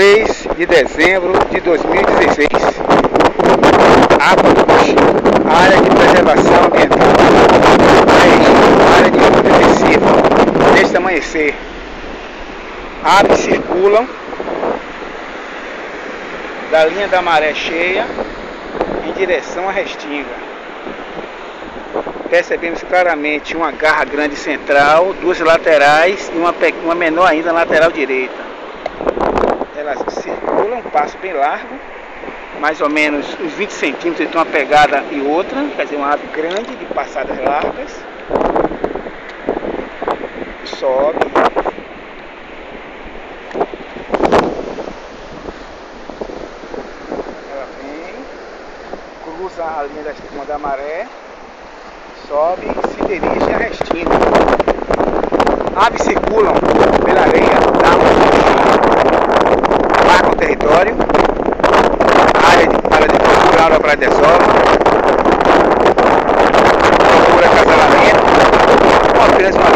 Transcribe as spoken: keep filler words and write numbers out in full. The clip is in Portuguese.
três de dezembro de dois mil e dezesseis. Águas, área de preservação ambiental, área de luta defensiva neste amanhecer. Aves circulam da linha da maré cheia em direção à restinga. Percebemos claramente uma garra grande central, duas laterais e uma, uma menor ainda na lateral direita. Elas circulam um passo bem largo, mais ou menos uns vinte centímetros entre uma pegada e outra, quer dizer, uma ave grande de passadas largas. Sobe. Ela vem, cruza a linha da espuma da maré, sobe e se dirige à restinga. Aves circulam pela areia, marcam o território, área de, área de procura, área para desova, procura acasalamento, ou apenas uma